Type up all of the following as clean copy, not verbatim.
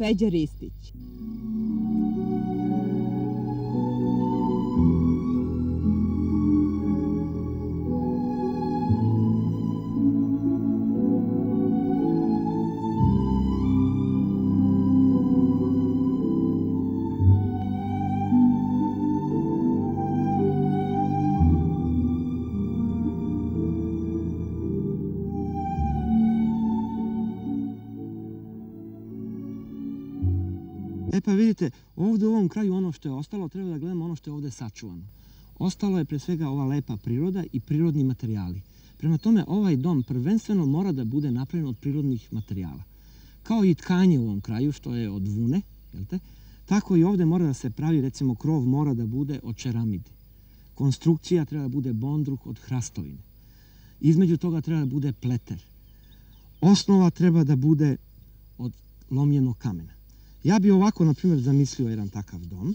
Peđa Ristić. Pa vidite, ovdje u ovom kraju ono što je ostalo, treba da gledamo ono što je ovdje sačuvano. Ostalo je pre svega ova lepa priroda i prirodni materijali. Prema tome, ovaj dom prvenstveno mora da bude napravljen od prirodnih materijala. Kao i tkanje u ovom kraju, što je od vune, tako i ovdje mora da se pravi, recimo, krov mora da bude od čeramide. Konstrukcija treba da bude bondruk od hrastovine. Između toga treba da bude pleter. Osnova treba da bude od lomljenog kamena. Ja bi ovako, na primjer, zamislio jedan takav dom.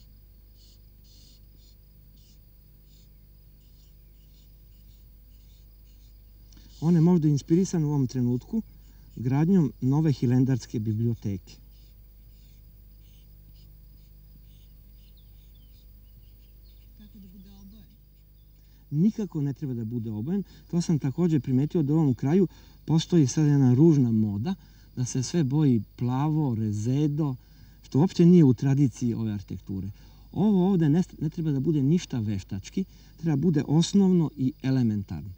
On je možda inspirisan u ovom trenutku gradnjom nove Hilendarske biblioteke. Kako da bude obojen? Nikako ne treba da bude obojen. To sam također primetio da u ovom kraju postoji sad jedna ružna moda da se sve boji plavo, rezedo, što uopće nije u tradiciji ove arhitekture. Ovo ovdje ne treba da bude ništa veštački, treba da bude osnovno i elementarno.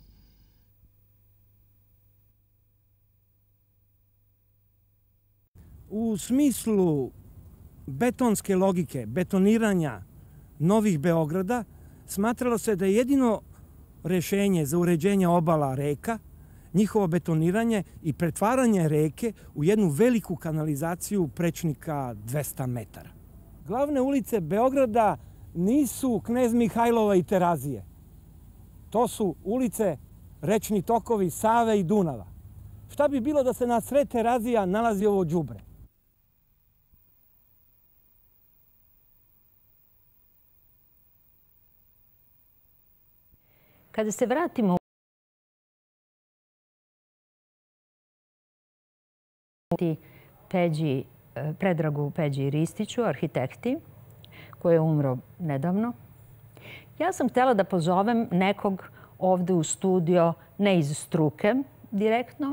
U smislu betonske logike, betoniranja Novih Beograda, smatralo se da je jedino rešenje za uređenje obala reka njihovo betoniranje i pretvaranje reke u jednu veliku kanalizaciju prečnika 200 metara. Glavne ulice Beograda nisu Knez Mihajlova i Terazije. To su ulice, rečni tokovi Save i Dunava. Šta bi bilo da se na sred Terazija nalazi ovo đubre? Kada se vratimo Predragu Peđi Ristiću, arhitekti, koji je umro nedavno. Ja sam htjela da pozovem nekog ovdje u studio, ne iz struke direktno,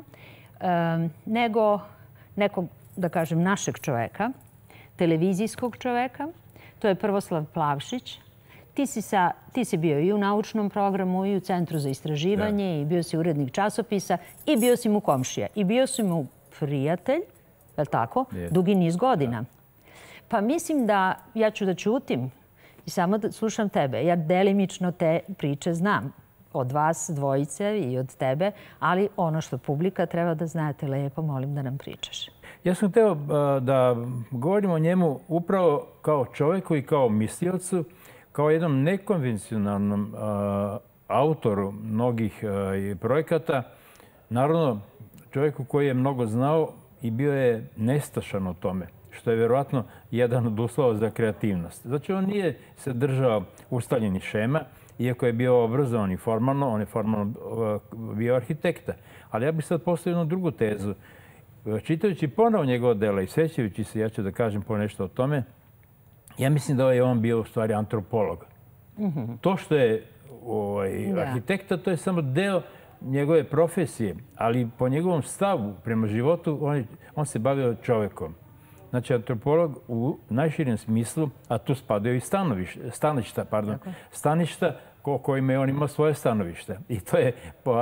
nego nekog, da kažem, našeg čoveka, televizijskog čoveka. To je Prvoslav Plavšić. Ti si bio i u naučnom programu i u Centru za istraživanje i bio si urednik časopisa i bio si mu komšija i bio si mu prijatelj, je li tako, dugi niz godina. Pa mislim da ja ću da ćutim i samo da slušam tebe. Ja delimično te priče znam od vas dvojice i od tebe, ali ono što publika treba da znate lepo, molim da nam pričaš. Ja sam hteo da govorim o njemu upravo kao čovjeku i kao misliocu, kao jednom nekonvencionalnom autoru mnogih projekata. Naravno, čovjeku koji je mnogo znao i bio je nestašan o tome, što je vjerovatno jedan od uslova za kreativnost. Znači, on nije se držao ustaljenih šema, iako je bio obrazovan i formalno, on je formalno bio arhitekta. Ali ja bih sad postavio jednu drugu tezu. Čitajući ponovo njegov dela i sećajući se, ja ću da kažem ponešto o tome, ja mislim da je on bio u stvari antropolog. To što je arhitekta, to je samo deo njegove profesije, ali po njegovom stavu prema životu on se bavio čovekom. Znači, antropolog u najširijem smislu, a tu spadaju i staništa kojima je on imao svoje stanovište. I to je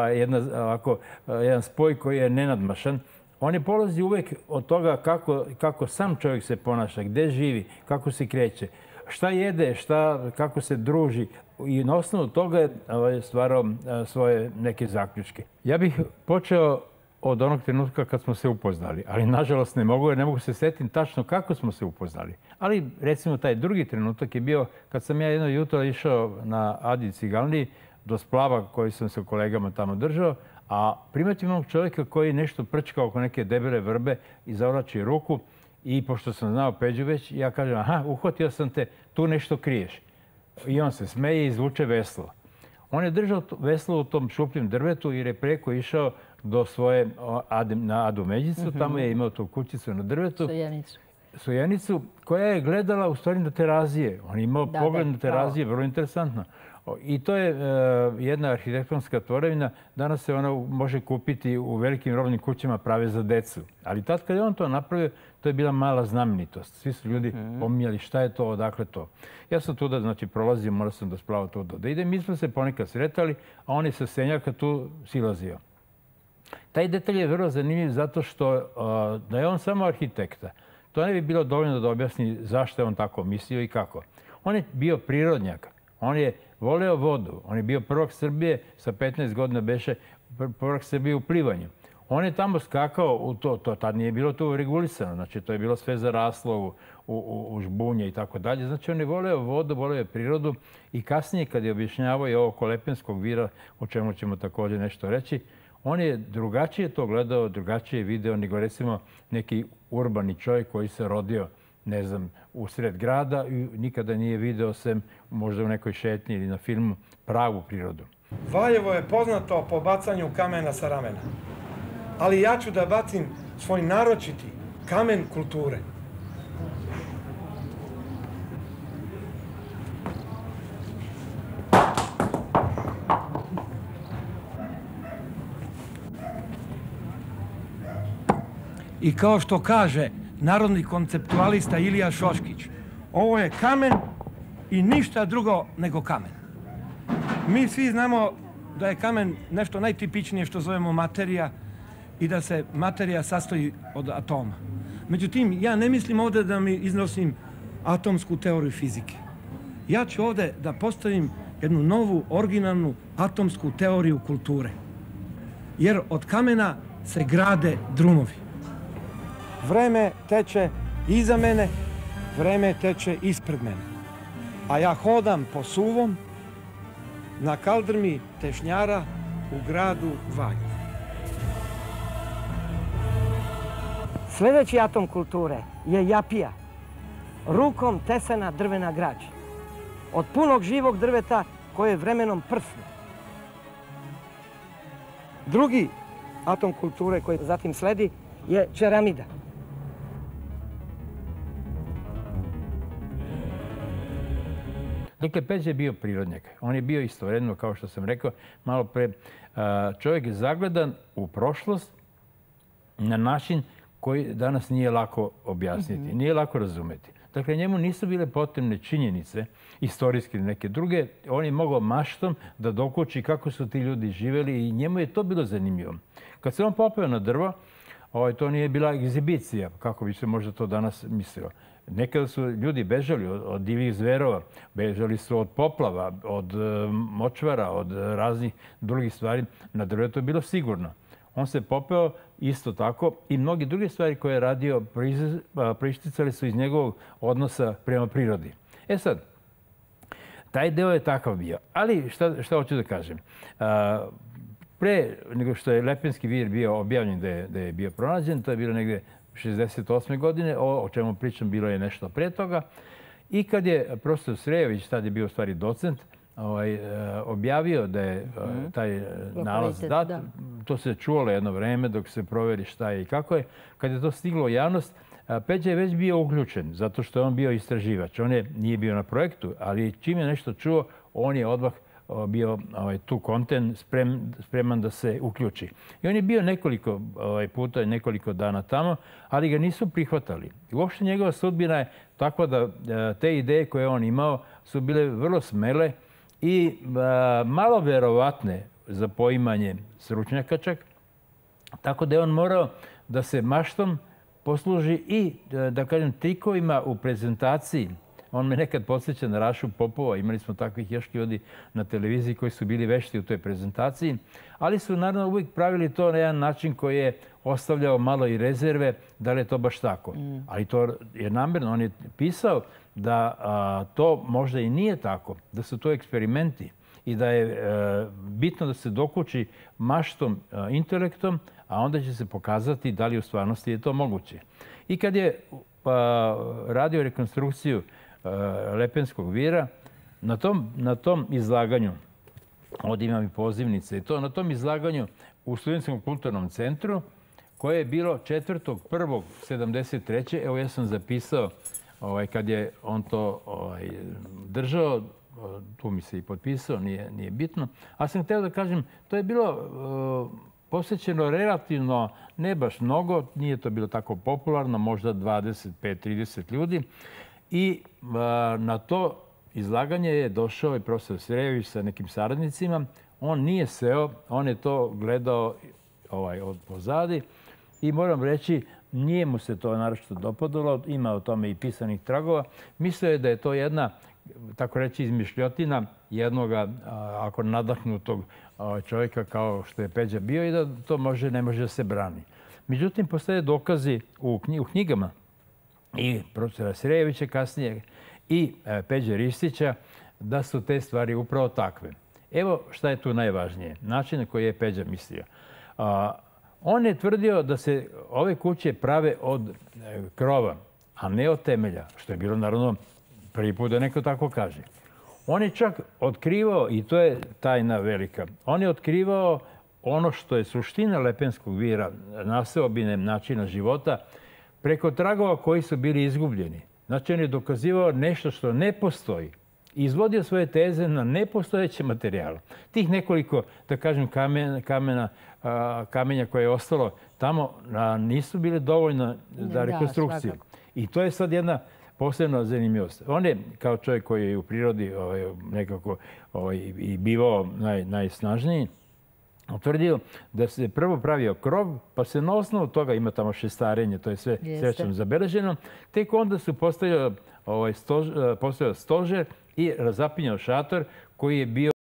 jedan spoj koji je nenadmašan. On je polazi uvek od toga kako sam čovjek se ponaša, gde živi, kako se kreće, šta jede, kako se druži. I na osnovu toga je stvarao svoje neke zaključke. Ja bih počeo od onog trenutka kad smo se upoznali, ali nažalost ne mogu se setiti tačno kako smo se upoznali. Ali recimo taj drugi trenutak je bio kad sam ja jedno jutro išao na Adi Ciganliji do splava koji sam se kolegama tamo držao, a primetim onog čovjeka koji nešto prčka oko neke debele vrbe i zavlači ruku i pošto sam znao Peđu već, ja kažem, aha, uhvatio sam te, tu nešto kriješ. I on se smeje i izvuče veslo. On je držao veslo u tom šupljem drvetu jer je preko išao do svoje na Adu Međicu. Tamo je imao tu kućicu na drvetu. Sojenicu koja je gledala u stvari na Terazije. On je imao pogled na Terazije, vrlo interesantno. I to je jedna arhitektonska tvorevina. Danas se ona može kupiti u velikim robnim kućama, prave za decu. Ali tad kad je on to napravio, to je bila mala znamenitost. Svi su ljudi pominjali šta je to, odakle to. Ja sam tuda, znači, prolazio, morao sam da splavo to da idem. Mi smo se ponekad sretali, a on je sa Senjaka tu silazio. Taj detalj je vrlo zanimljiv zato što da je on samo arhitekta, to ne bi bilo dovoljno da objasni zašto je on tako mislio i kako. On je bio prirodnjak. On je voleo vodu. On je bio prvak Srbije, sa 15 godina beše prvak Srbije u plivanju. On je tamo skakao u to tad nije bilo to regulisano. Znači, to je bilo sve zaraslo u žbunje i tako dalje. Znači, on je voleo vodu, voleo je prirodu i kasnije kad je objašnjavao i ovo oko Lepenskog vira, o čemu ćemo također nešto reći, on je drugačije to gledao, drugačije video nego recimo neki urbani čovjek koji se rodio, ne znam, u sred grada i nikada nije video sem možda u nekoj šetnji ili na filmu pravu prirodu. Valjevo je poznato po bacanju kamena sa ramena. Ali ja ću da bacim svoj naročiti kamen kulture. I kao što kaže narodni konceptualista Ilija Šoškić, ovo je kamen i ništa drugo nego kamen. Mi svi znamo da je kamen nešto najtipičnije što zovemo materija i da se materija sastoji od atoma. Međutim, ja ne mislim ovdje da mi iznosim atomsku teoriju fizike. Ja ću ovdje da postavim jednu novu, originalnu atomsku teoriju kulture. Jer od kamena se grade drumovi. Vreme teče iza mene, vreme teče ispred mene. A ja hodam po suvom na kaldrmi tešnjara u gradu Valjevo. Sljedeći atom kulture je japija, rukom tesana drvena građ. Od punog živog drveta koje vremenom prsne. Drugi atom kulture koji zatim sledi je čeramida. Dakle, Peđa je bio prirodnjak. On je bio istovremeno, kao što sam rekao, malo pre, čovjek je zagledan u prošlost na način koji danas nije lako objasniti, nije lako razumeti. Dakle, njemu nisu bile potrebne činjenice, istorijske ili neke druge. On je mogao maštom da dokuči kako su ti ljudi živjeli i njemu je to bilo zanimljivo. Kad se on popeo na drvo, to nije bila egzibicija, kako bi se možda to danas mislilo. Nekada su ljudi bežali od divih zverova, bežali su od poplava, od močvara, od raznih drugih stvari. Na drvetu je bilo sigurno. On se popeo isto tako i mnogi druge stvari koje je radio proisticali su iz njegovog odnosa prema prirodi. E sad, taj deo je takav bio. Ali šta hoću da kažem? Pre nego što je Lepenski vir bio objavljen da je bio pronađen, to je bilo negdje 68. godine, o čemu pričam bilo je nešto pre toga. I kad je profesor Srejović, tad je bio u stvari docent, objavio da je taj nalaz dat, to se čulo jedno vreme dok se proveri šta je i kako je. Kad je to stiglo u javnost, Peđa je već bio uključen, zato što je on bio istraživač. On nije bio na projektu, ali čim je nešto čuo, on je odmah bio tu kontent spreman da se uključi. I on je bio nekoliko puta, nekoliko dana tamo, ali ga nisu prihvatali. Uopšte njegova sudbina je takva da te ideje koje on imao su bile vrlo smele i malo verovatne za poimanje stručnjaka čak. Tako da je on morao da se maštom posluži i, da kažem, trikovima u prezentaciji. On me nekad podsjeća na Rašu Popova. Imali smo takvih još ljudi na televiziji koji su bili vešti u toj prezentaciji. Ali su naravno uvijek pravili to na jedan način koji je ostavljao malo i rezerve da li je to baš tako. Ali to je namjerno. On je pisao da to možda i nije tako, da su to eksperimenti i da je bitno da se dokuči maštom, intelektom, a onda će se pokazati da li u stvarnosti je to moguće. I kad je radio rekonstrukciju Lepenskog vira, na tom izlaganju Ovdje imam i pozivnice. I to na tom izlaganju u Studentskom kulturnom centru, koje je bilo 4.1.1973. Evo ja sam zapisao kad je on to držao, tu mi se i potpisao, nije bitno. Ali sam htio da kažem, to je bilo posvećeno relativno, ne baš mnogo, nije to bilo tako popularno, možda 25-30 ljudi. I na to izlaganje je došao i profesor Srejević sa nekim saradnicima. On nije seo, on je to gledao od pozadi i moram reći, nije mu se to naročito dopadalo, ima o tome i pisanih tragova. Mislio je da je to jedna, tako reći, izmišljotina jednoga, ako nadahnutog čovjeka kao što je Peđa bio i da to ne može da se brani. Međutim, postoje dokazi u knjigama i profesora Srejevića kasnije i Peđe Ristića da su te stvari upravo takve. Evo šta je tu najvažnije. Način na koji je Peđa mislio. On je tvrdio da se ove kuće prave od krova, a ne od temelja, što je bilo naravno prvi put da neko tako kaže. On je čak otkrivao, i to je tajna velika, on je otkrivao ono što je suština Lepenskog vira, naseobine načina života, preko tragova koji su bili izgubljeni. Znači, on je dokazivao nešto što ne postoji. Izvodio svoje teze na nepostojeće materijale. Tih nekoliko, da kažem, kamenja koje je ostalo tamo nisu bile dovoljno za rekonstrukciju. I to je sad jedna posebna zanimljivost. On je, kao čovjek koji je u prirodi nekako i bivao najsnažniji, utvrdio da se prvo pravio krov, pa se na osnovu toga, ima tamo šestarenje, to je sve srećom zabeleženo, tek onda su postavljali stožer i razapinjao šator koji je bio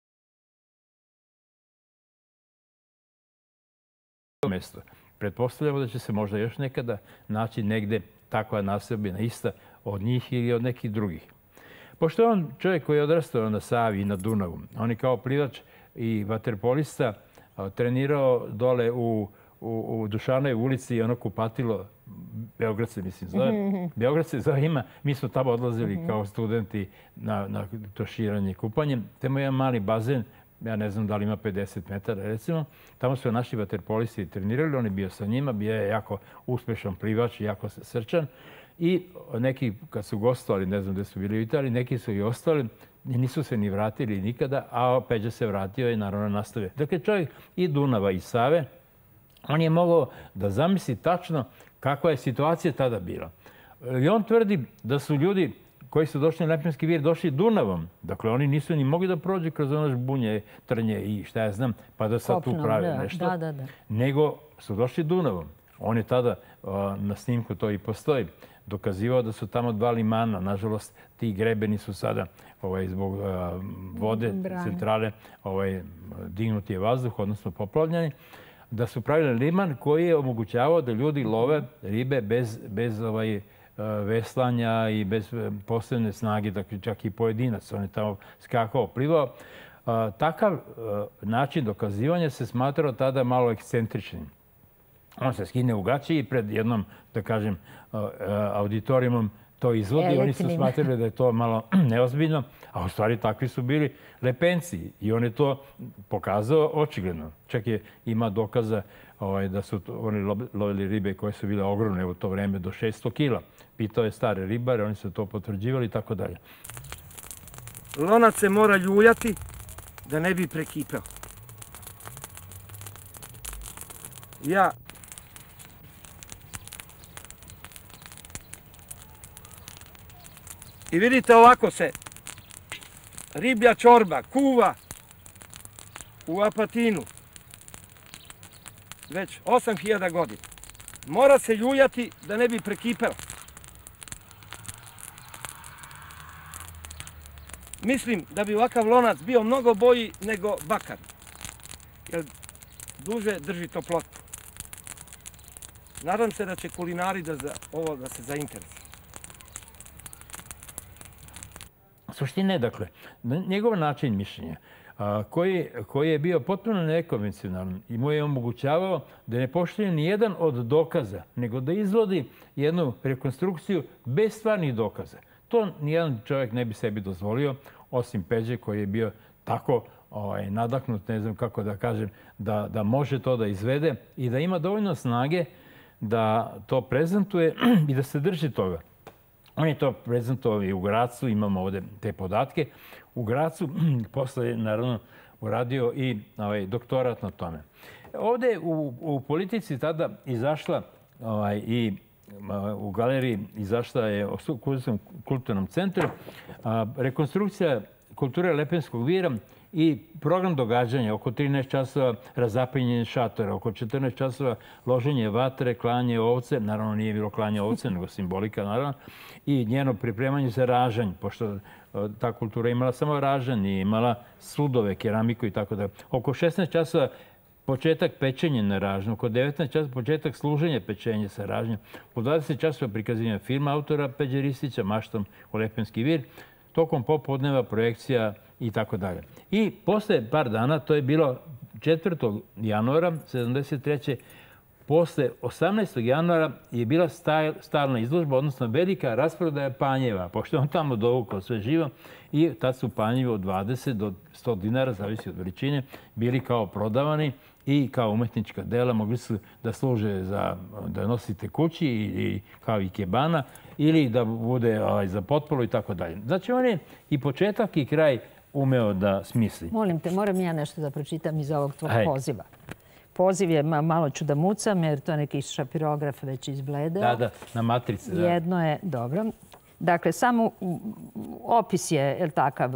mjesto. Pretpostavljamo da će se možda još nekada naći negde takva naseobina ista od njih ili od nekih drugih. Pošto je on čovjek koji je odrastao na Savi i na Dunavu, on je kao plivač i vaterpolista trenirao dole u Dušanoj ulici i ono kupatilo, Beograd se mislim zove. Beograd se zove ima, mi smo tamo odlazili kao studenti na tuširanje i kupanje. Tamo je jedan mali bazen, ja ne znam da li ima 50 metara recimo. Tamo su naši vaterpolisti trenirali, on je bio sa njima, bio je jako uspešan plivač i jako srčan. I neki kad su gostovali, ne znam gde su bili u Italiji, neki su i ostali, nisu se ni vratili nikada, a Peđa se vratio i naravno nastavio. Dakle, čovjek i Dunava i Save, on je mogao da zamisli tačno kakva je situacija tada bila. I on tvrdi da su ljudi koji su došli na Lepenski vir došli Dunavom. Dakle, oni nisu ni mogli da prođu kroz ono žbunje, trnje i šta ja znam, pa da sad tu prave nešto. Nego su došli Dunavom. On je tada, na snimku to i postoji, dokazivao da su tamo dva limana. Nažalost, ti grebeni su sada zbog vode centrale dignuti je vazduh, odnosno poplavljeni, da su pravili liman koji je omogućavao da ljudi love ribe bez veslanja i bez posebne snage, dakle čak i pojedinac. On je tamo skakao, plivao. Takav način dokazivanja se smatrao tada malo ekscentričnim. On se skine u gaći i pred jednom, da kažem, auditorijumom to izvodi. Oni su smatrali da je to malo neozbiljno, a u stvari takvi su bili Lepenci. I on je to pokazao očigledno. Čak ima dokaza da su oni lovili ribe koje su bile ogromne u to vreme, do 600 kila. Pitao je stare ribare, oni su to potvrđivali i tako dalje. Lonac se mora ljuljati da ne bi prekipeo. I vidite, ovako se riblja čorba kuva u Apatinu već 8000 godina. Mora se ljuljati da ne bi prekipeo. Mislim da bi ovakav lonac bio mnogo bolji nego bakar, jer duže drži toplotu. Nadam se da će kulinari da se zainteresuju. Suština je, dakle, njegov način mišljenja, koji je bio potpuno nekonvencionalan i mu je omogućavao da ne poštuje ni jedan od dokaza, nego da izvodi jednu rekonstrukciju bez stvarnih dokaza. To nijedan čovjek ne bi sebi dozvolio, osim Peđe koji je bio tako nadahnut, ne znam kako da kažem, da može to da izvede i da ima dovoljno snage da to prezentuje i da se drži toga. On je to prezentovao i u Gracu, imamo ovdje te podatke. U Gracu posle je naravno uradio i doktorat na tome. Ovdje u politici tada izašla i u galeriji izašla je u kulturnom centru rekonstrukcija kulture Lepenskog vira i program događanja, oko 13 časova razapinjenje šatora, oko 14 časova loženje vatre, klanje ovce, naravno nije bilo klanje ovce, nego simbolika naravno, i njeno pripremanje za ražanj, pošto ta kultura imala samo ražanj, nije imala sudove, keramiku i tako da. Oko 16 časova početak pečenja na ražnju, oko 19 časova početak služenja pečenja sa ražnjem, u 20 časova prikazivanja filma autora Peđe Ristića, Maštom u Lepenski vir, tokom popodneva projekcija i tako dalje. I posle par dana, to je bilo 4. januara 1973. Posle 18. januara je bila stalna izložba, odnosno velika rasprodaja panjeva, pošto je on tamo dovukao sve živo i tad su panjevi od 20 do 100 dinara, zavisi od veličine, bili kao prodavani i kao umetnička dela, mogli su da služe da nosite kući i kao ikebana ili da bude za potpolu i tako dalje. Znači on je i početak i kraj umeo da smisli. Molim te, moram ja nešto da pročitam iz ovog tvog poziva. Poziv je, malo ću da mucam, jer to neki šapirograf već izbledao. Da, na matrici. Jedno je, dobro. Dakle, samo opis je takav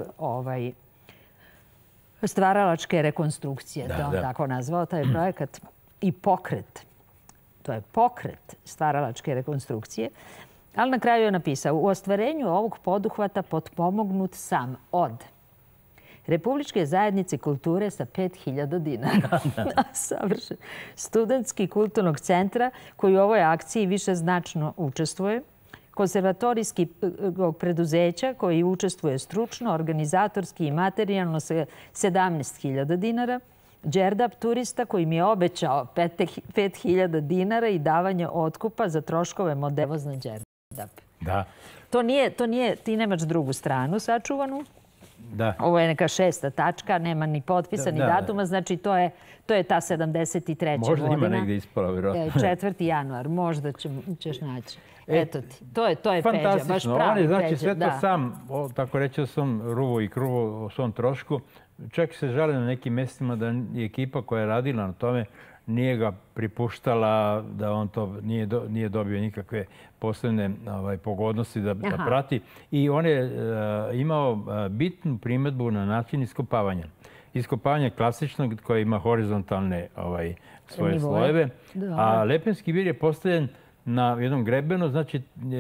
stvaralačke rekonstrukcije, to on tako nazvao, taj projekat. I pokret. To je pokret stvaralačke rekonstrukcije. Ali na kraju je napisao, u ostvarenju ovog poduhvata potpomognut sam od Republičke zajednice kulture sa 5.000 dinara. Savršen. Studentski kulturnog centra koji u ovoj akciji više značno učestvuje. Konzervatorijskog preduzeća koji učestvuje stručno, organizatorski i materijalno sa 17.000 dinara. Đerdap turista koji mi je obećao 5.000 dinara i davanje otkupa za troškove modela na Đerdap. Da. To nije, ti nemaš drugu stranu sačuvanu. Da. Ovo je neka 6. tačka, nema ni potpisa, ni datuma, znači to je ta 73. godina. Možda ima negdje ispala, vjerojatno. 4. januar, možda ćeš naći. Eto ti, to je Peđa, baš pravi Peđa. On je, znači, sve to sam, tako reći o svom ruvu i kruvu, o svom trošku. Čak se žali na nekim mjestima da je ekipa koja je radila na tome nije ga pripuštala, da on to nije dobio nikakve posebne pogodnosti da prati. I on je imao bitnu primjedbu na način iskopavanja. Iskopavanje klasičnog koje ima horizontalne svoje slojeve, a Lepenski vir je postavljen na jednom grebenu, znači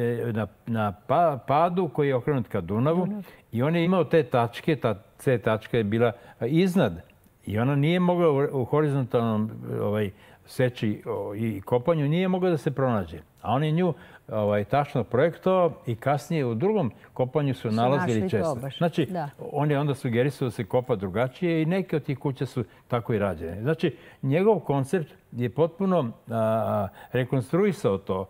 na padu koji je okrenut ka Dunavu i on je imao te tačke, ta C tačka je bila iznad i ona nije mogla u horizontalnom seči i kopanju, nije mogla da se pronađe. A on je nju tačno projektovao i kasnije u drugom kopanju su nalazili često. Znači, on je onda sugerisao da se kopa drugačije i neke od tih kuća su tako i rađene. Znači, njegov koncept je potpuno rekonstruisao to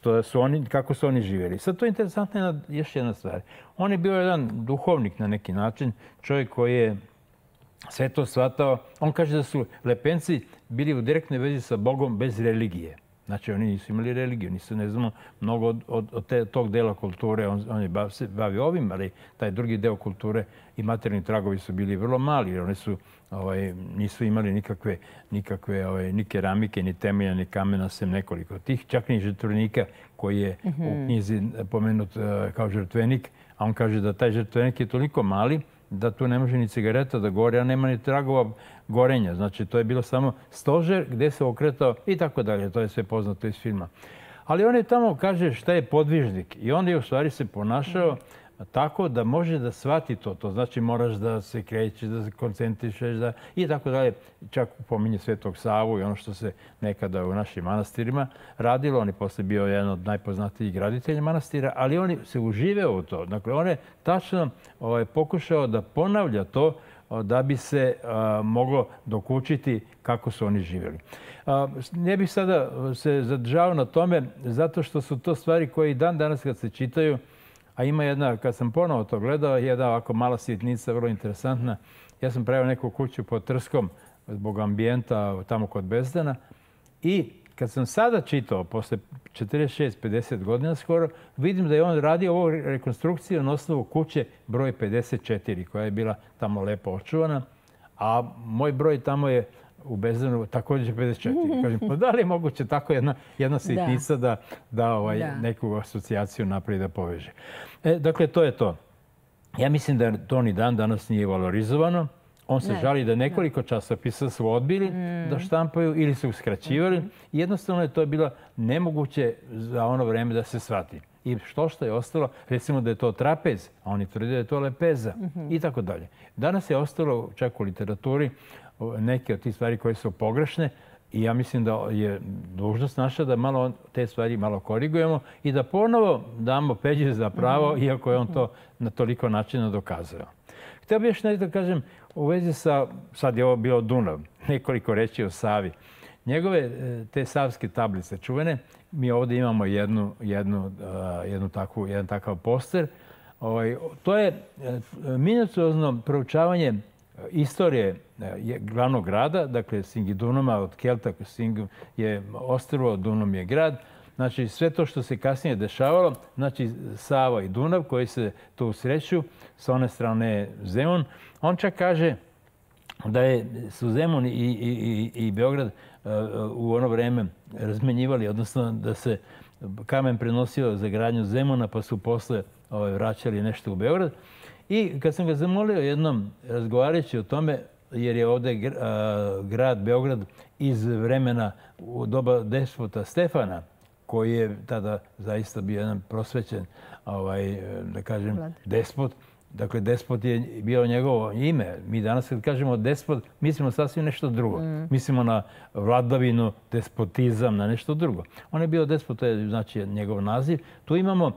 kako su oni živjeli. Sad to je interesantna još jedna stvar. On je bio jedan duhovnik na neki način, čovjek koji je sve to shvatao. On kaže da su Lepenci bili u direktnoj vezi sa Bogom bez religije. Znači, oni nisu imali religiju, nisu, ne znamo, mnogo od tog dela kulture. On je se bavio ovim, ali taj drugi deo kulture i materijalni tragovi su bili vrlo mali, jer oni nisu imali nikakve ni keramike, ni temelja, ni kamena, sem nekoliko tih. Čak ni žrtvenika koji je u knjizi pomenut kao žrtvenik, a on kaže da taj žrtvenik je toliko mali da tu ne može ni cigareta da gori, a nema ni tragova gorenja. Znači, to je bilo samo stožer gdje se okretao i tako dalje. To je sve poznato iz filma. Ali on je tamo, kaže, šta je podvižnik. I on je u stvari se ponašao tako da može da shvati to. To znači moraš da se krećeš, da se koncentrišeš i tako dalje. Čak pominje Svetog Savu i ono što se nekada u našim manastirima radilo. On je posle bio jedan od najpoznatijih graditelja manastira, ali on se uživeo u to. Dakle, on je tačno pokušao da ponavlja to da bi se moglo dokučiti kako su oni živjeli. Ne bih sada se zadržao na tome zato što su to stvari koje i dan danas kad se čitaju A ima jedna, kad sam ponovo to gledao, jedna ovako mala sitnica, vrlo interesantna. Ja sam pravio neku kuću pod Trskom zbog ambijenta tamo kod Bezdana. I kad sam sada čitao, posle 46-50 godina skoro, vidim da je on radio ovu rekonstrukciju na osnovu kuće broj 54, koja je bila tamo lepo očuvana. A moj broj tamo je u Bezdanu također 54. Kažem, pa da li je moguće tako jedna sitnica da neku asocijaciju napravi da poveže. Dakle, to je to. Ja mislim da to ni dan danas nije valorizovano. On se žali da nekoliko časopisa su odbili da štampaju ili su uskraćivali. Jednostavno je to bilo nemoguće za ono vreme da se shvati. I što je ostalo, recimo da je to trapez, a oni tvrde da je to lepeza i tako dalje. Danas je ostalo čak u literaturi neke od tih stvari koje su pogrešne i ja mislim da je dužnost naša da malo te stvari malo korigujemo i da ponovo damo Peđi za pravo, iako je on to na toliko načina dokazao. Htio bih još nešto da kažem u vezi sa, sad je ovo bilo Dunav, nekoliko reći o Savi. Njegove te savske tablice čuvene, mi ovdje imamo jedan takav poster. To je minuciozno proučavanje istorije glavnog grada, dakle Singidunuma od Kelta, Singum je ostrvo, Dunum je grad. Znači sve to što se kasnije dešavalo, znači Sava i Dunav koji se tu usreću, s one strane Zemun. On čak kaže da su Zemun i Beograd u ono vreme razmenjivali, odnosno da se kamen prenosio za gradnju Zemuna pa su posle vraćali nešto u Beograd. I kad sam ga zamolio jednom razgovarajući o tome, jer je ovdje grad Beograd iz vremena u doba despota Stefana, koji je tada zaista bio jedan prosvećen, da kažem, despot. Dakle, despot je bio njegovo ime. Mi danas kad kažemo despot, mislimo sasvim nešto drugo. Mislimo na vladavinu, despotizam, na nešto drugo. On je bio despot, to je znači njegov naziv. Tu imamo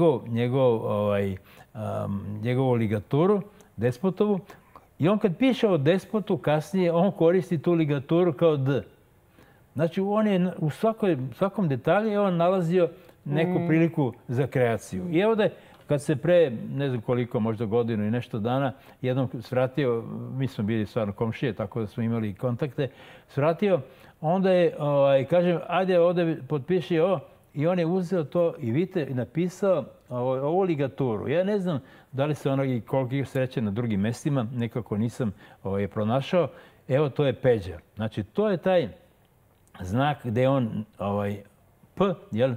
njegovu ligaturu, despotovu. I on kad piše o despotu kasnije, on koristi tu ligaturu kao D. Znači, on je u svakom detalju je on nalazio neku priliku za kreaciju. I ovdje, kad se pre, ne znam koliko, možda godinu i nešto dana, jednom svratio, mi smo bili stvarno komšije, tako da smo imali kontakte, svratio, onda je, kažem, ajde ovdje potpiši ovo, i on je uzeo to i vidite, napisao ovu ligaturu. Ja ne znam da li se ono i koliko sreće na drugim mestima, nekako nisam je pronašao. Evo, to je Peđa. Znači, to je taj znak gdje on P, jel,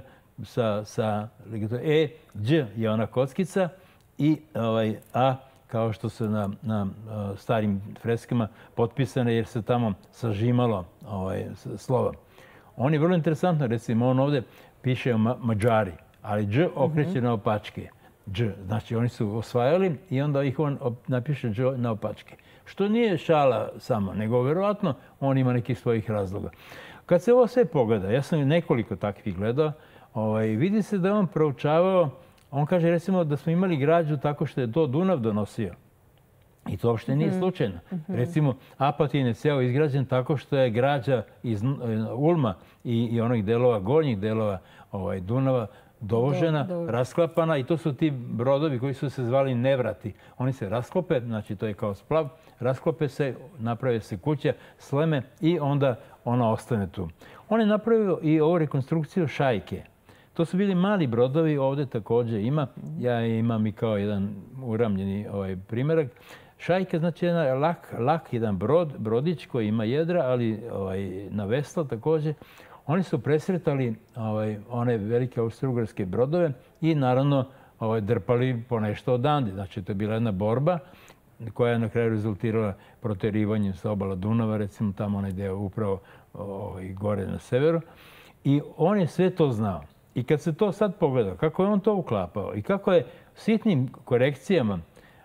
sa ligaturom E, Đ je ona kockica i A kao što se na starim freskama potpisane jer se tamo sažimalo slova. On je vrlo interesantno, recimo on ovdje piše o Mađari, ali Đ okreće na opačke. Đ, znači oni su osvajali i onda ih on napiše Đ na opačke. Što nije šala samo, nego verovatno on ima nekih svojih razloga. Kad se ovo sve pogleda, ja sam nekoliko takvih gledao, vidi se da je on proučavao, on kaže recimo da smo imali građu tako što je to Dunav donosio. I to uopšte nije slučajno. Recimo, Apatin je ceo izgrađen tako što je građa iz Ulma i onih delova, gornjih delova Dunava dovožena, rasklapana i to su ti brodovi koji su se zvali nevrati. Oni se rasklope, znači to je kao splav, rasklope se, naprave se kuća, sleme i onda ona ostane tu. On je napravio i ovu rekonstrukciju šajke. To su bili mali brodovi, ovdje također ima. Ja imam i kao jedan uramljeni primjerak. Šajka znači jedan lak jedan brodić koji ima jedra, ali na veslo također. Oni su presretali one velike austrougarske brodove i naravno drpali po nešto odande. Znači to je bila jedna borba koja je na kraju rezultirala proterivanjem sa obala Dunava, recimo tamo onaj deo upravo gore na severu. I on je sve to znao. I kad se to sad pogleda, kako je on to uklapao i kako je sitnim korekcijama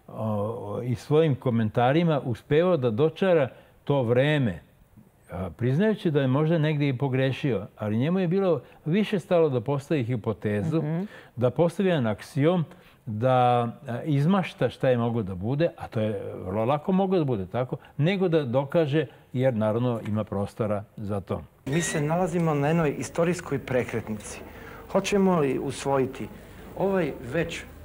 i svojim komentarima uspevao da dočara to vreme, priznajući da je možda negdje i pogrešio, ali njemu je bilo više stalo da postavi hipotezu, da postavi jedan aksiom, da izmašta šta je moglo da bude, a to je vrlo lako moglo da bude tako, nego da dokaže, jer naravno ima prostora za to. Mi se nalazimo na jednoj istorijskoj prekretnici. Hoćemo li usvojiti ovaj već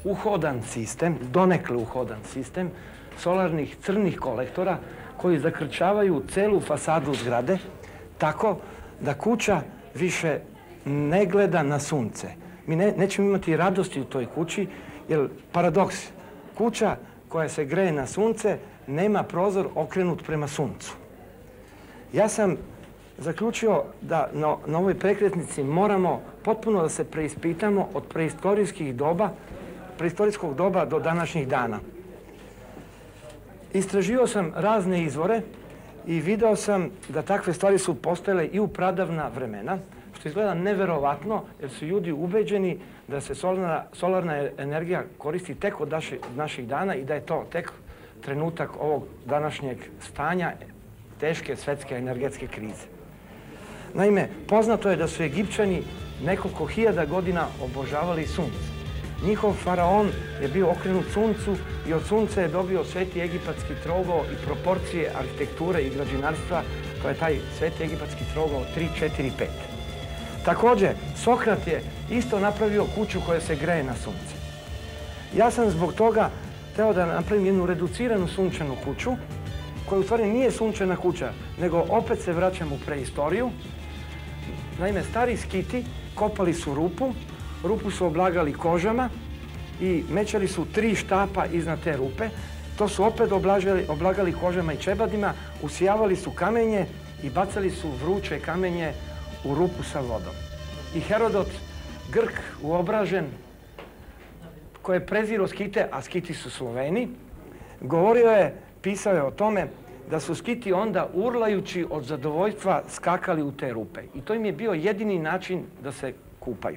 uhodan sistem, donekle uhodan sistem solarnih crnih kolektora koji zakrčavaju celu fasadu zgrade tako da kuća više ne gleda na sunce. Mi nećemo imati radosti u toj kući, jer paradoks, kuća koja se greje na sunce nema prozor okrenut prema suncu. Ja sam zaključio da na ovoj prekretnici moramo potpuno da se preispitamo od preistorijskog doba do današnjih dana. Istraživao sam razne izvore i video sam da takve stvari su postojale i u pradavna vremena, što izgleda neverovatno jer su ljudi ubeđeni da se solarna energija koristi tek od naših dana i da je to tek trenutak ovog današnjeg stanja teške svetske energetske krize. Naime, poznato je da su Egipćani nekoliko hiljada godina obožavali sunce. Njihov faraon je bio okrenut suncu i od sunca je dobio sveti egipatski trougao i proporcije arhitekture i građevinarstva, to je taj sveti egipatski trougao 3, 4, 5. Također, Sokrat je isto napravio kuću koja se greje na sunce. Ja sam zbog toga hteo da napravim jednu reduciranu sunčanu kuću, koja u stvari nije sunčana kuća, nego opet se vraćam u preistoriju. Naime, stari skiti kopali su rupu su oblagali kožama i mećali su 3 štapa iznad te rupe. To su opet oblagali kožama i čebadima, usijavali su kamenje i bacali su vruće kamenje u rupu sa vodom. I Herodot, Grk uobražen, koji je prezirao skite, a skiti su Sloveni, pisao je o tome da su skiti onda urlajući od zadovoljstva skakali u te rupe. I to im je bio jedini način da se kupaju.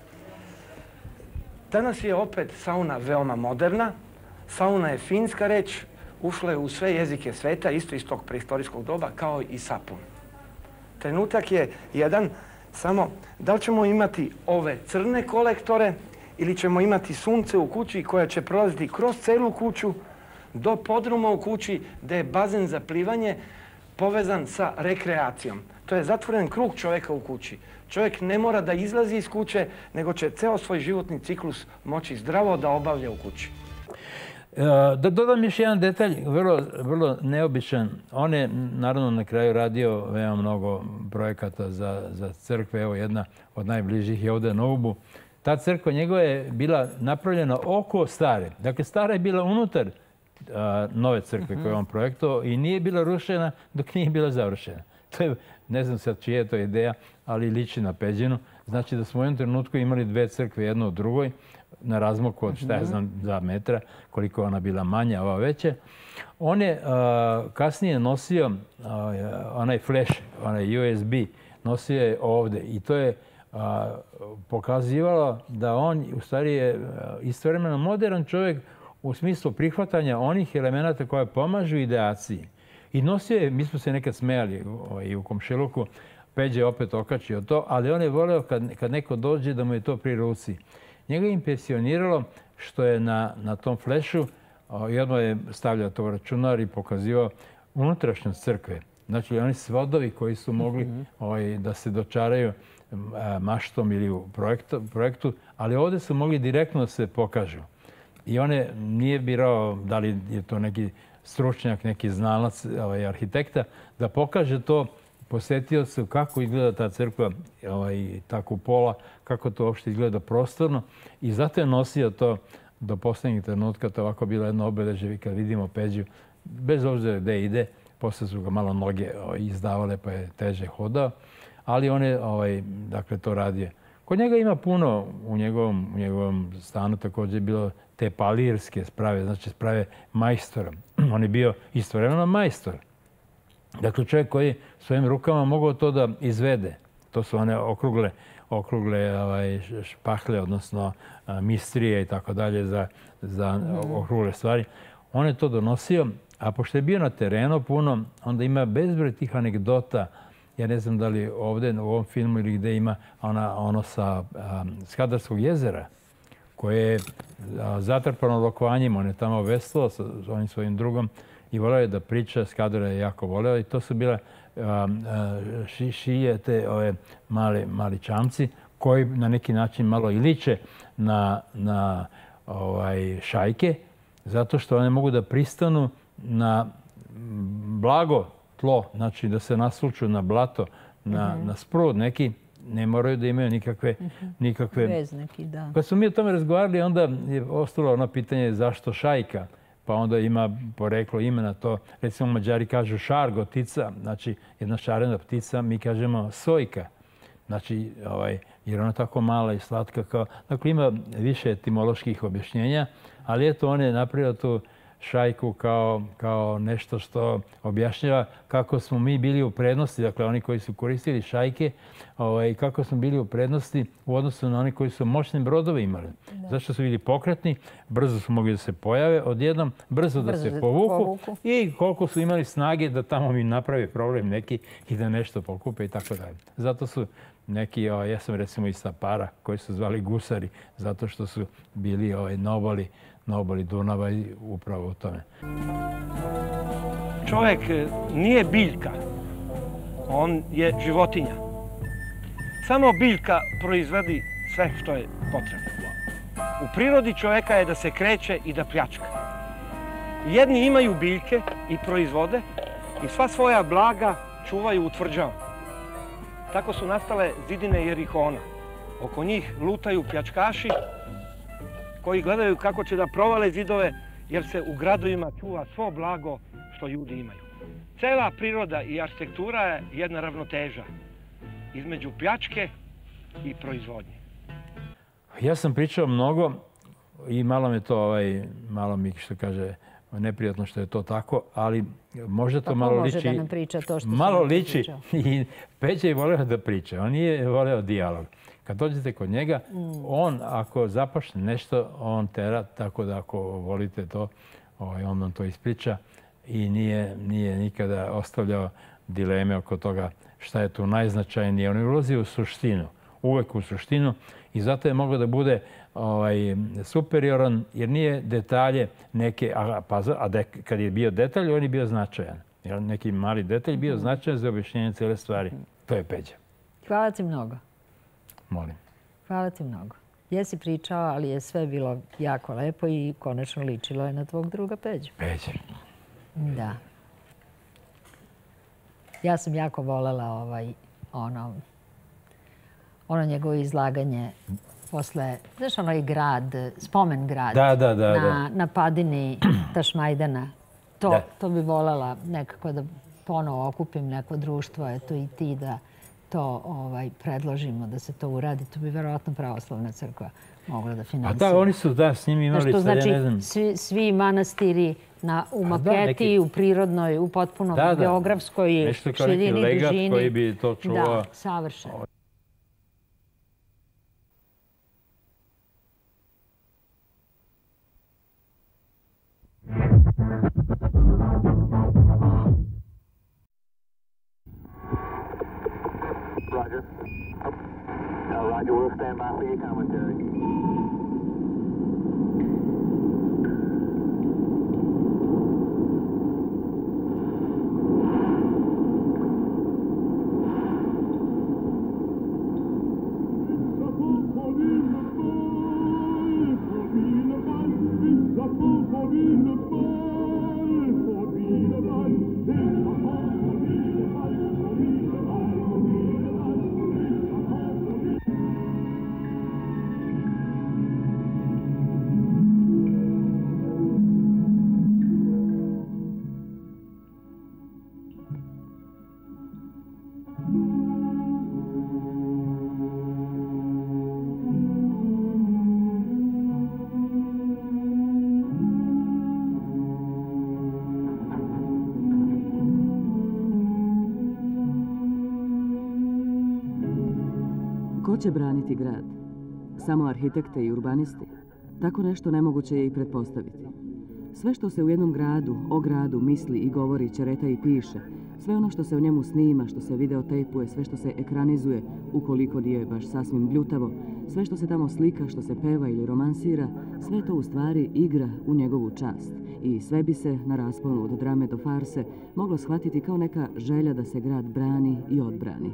Danas je opet sauna veoma moderna. Sauna je finska reč, ušla je u sve jezike sveta, isto iz tog preistorijskog doba, kao i sapun. Trenutak je jedan, samo da li ćemo imati ove crne kolektore ili ćemo imati sunce u kući koja će prolaziti kroz celu kuću do podruma u kući gdje je bazen za plivanje povezan sa rekreacijom. To je zatvoren krug čovjeka u kući. Čovjek ne mora da izlazi iz kuće, nego će ceo svoj životni ciklus moći zdravo da obavlja u kući. Da dodam još jedan detalj, vrlo neobičan. On je naravno na kraju radio veoma mnogo projekata za crkve. Evo jedna od najbližih je ovdje na Ubu. Ta crkva njegova je bila napravljena oko stare. Dakle, stara je bila unutar nove crkve koje je on projektovao i nije bila rušena dok nije bila završena. To je, ne znam sad čija je to ideja, ali liči na Peđinu. Znači da smo u jednom trenutku imali 2 crkve, jedno od drugoj, na razmaku od, 2 metra, koliko ona bila manja, ova veća. On je kasnije nosio onaj flash, onaj USB, nosio je ovdje i to je pokazivalo da on u stvari je istovremeno modern čovjek u smislu prihvatanja onih elemenata koje pomažu ideaciji. I nosio je, mi smo se nekad smejali i u komšiluku, Peđa je opet okačio to, ali on je voleo kad neko dođe da mu je to pri ruci. Njega je impresioniralo što je na tom flešu jedno je stavljao to računar i pokazivao unutrašnjost crkve. Znači, oni svodovi koji su mogli da se dočaraju maštom ili u projektu, ali ovdje su mogli direktno da se pokažu. I on nije birao da li je to neki stručnjak, neki znalac, arhitekta, da pokaže to posjetiocu kako izgleda ta crkva, ta kupola, kako to uopšte izgleda prostorno. I zato je nosio to do posljednjeg trenutka. To je ovako bilo jedno obeležje kad vidimo Peđu. Bez obzira gde ide, posle su ga malo noge izdavale pa je teže hodao. Ali on je to radio. Kod njega ima puno u njegovom stanu također je bilo te palirske sprave, znači sprave majstora. On je bio istovremeno majstor. Dakle, čovjek koji svojim rukama mogao to da izvede. To su one okrugle špahle, odnosno mistrije i tako dalje za okrugle stvari. On je to donosio, a pošto je bio na terenu puno, onda ima bezbroj tih anegdota. Ja ne znam da li ovdje u ovom filmu ili gdje ima ono sa Skadarskog jezera, koje je zatrpano lokovanjima. On je tamo veslo sa onim svojim drugom i voleo je da priča. Skadar je jako voleo i to su bile šije, te mali čamci koji na neki način malo i liče na šajke, zato što one mogu da pristanu na blago tlo, znači da se nasluču na blato, na sprud neki, ne moraju da imaju nikakve... Bez neki, da. Kad smo mi o tome razgovarali, onda je ostalo ono pitanje zašto šajka, pa onda ima poreklo imena to. Recimo, Mađari kažu šargotica, znači jedna šarena ptica, mi kažemo sojka. Znači, jer ona tako mala i slatka kao... Dakle, ima više etimoloških objašnjenja, ali eto, on je napravio tu šajku kao nešto što objašnjava kako smo mi bili u prednosti, dakle oni koji su koristili šajke, kako smo bili u prednosti u odnosu na oni koji su moćne brodove imali. Zašto su bili pokretni, brzo su mogli da se pojave odjednom, brzo da se povuku i koliko su imali snage da tamo mi naprave problem neki i da nešto pokupe i tako dalje. Zato su neki, ja sam recimo iz Sapara, koji su zvali gusari, zato što su bili na obali Dunava i upravo u tome. Čovjek nije biljka, on je životinja. Samo biljka proizvodi sve što je potrebno. U prirodi čovjeka je da se kreće i da pljačka. Jedni imaju biljke i proizvode i sva svoja blaga čuvaju u tvrđavama. Tako su nastale zidine Jerihona. Oko njih lutaju pljačkaši koji gledaju kako će da provale zidove, jer se u gradovima čuva svo blago što ljudi imaju. Cela priroda i arhitektura je jedna ravnoteža između pljačke i proizvodnje. Ja sam pričao mnogo i malo mi to, malo mi, što kaže, neprijatno što je to tako, ali možda to malo liči... Može da nam priča to što malo liči i Peđa je voleo da priča, on nije voleo dijalog. Kad dođete kod njega, on ako započne nešto, on tera, tako da ako volite to, on vam to ispriča i nije nikada ostavljao dileme oko toga šta je tu najznačajnije. On ulazi u suštinu, uvek u suštinu i zato je mogao da bude superioran jer nije detalje neke, a kad je bio detalj, on je bio značajan. Neki mali detalj bio značajan za objašnjenje cijele stvari. To je Peđa. Hvala ti mnogo. Molim. Hvala ti mnogo. Jesi pričao, ali je sve bilo jako lepo i konačno ličilo je na tvog druga Peđu. Peđa. Da. Ja sam jako volela ono njegovo izlaganje posle, znaš, onaj grad, spomen grad na padini Tašmajdana. To bi volela nekako da ponovo okupim neko društvo, eto i ti da to predložimo da se to uradi. To bi verovatno Pravoslavna crkva mogla da finansira. A da, oni su s njim imali... Znači, svi manastiri u maketi, u prirodnoj, u potpuno geografskoj širini, dužini. Legat koji bi to čuvao. Da, savršeno. Roger. Roger, we'll stand by for your commentary. Ko će braniti grad? Samo arhitekte i urbanisti? Tako nešto nemoguće je i pretpostaviti. Sve što se u jednom gradu, o gradu misli i govori, čereta i piše, sve ono što se o njemu snima, što se videotejpuje, sve što se ekranizuje, ukoliko je baš sasvim bljutavo, sve što se tamo slika, što se peva ili romansira, sve to u stvari igra u njegovu čast. I sve bi se, na rasponu od drame do farse, moglo shvatiti kao neka želja da se grad brani i odbrani.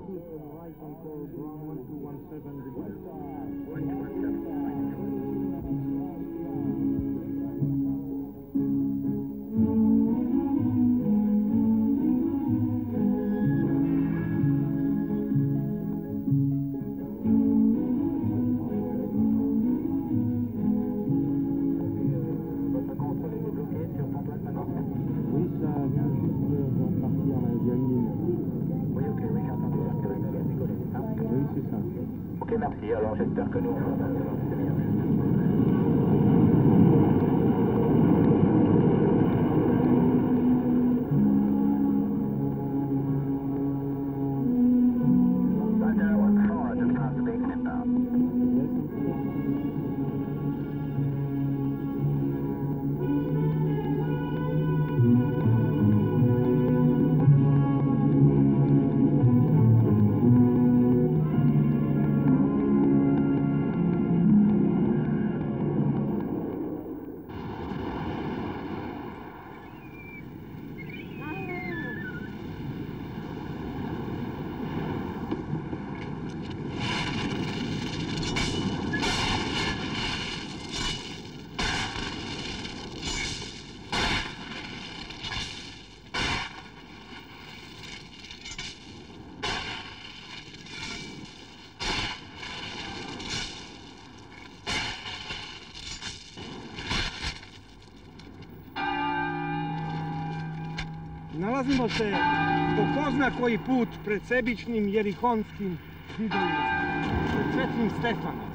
Nalazimo se po ko zna koji put pred sebičnim jerihonskim zidovima, pred Svetim Stefanom.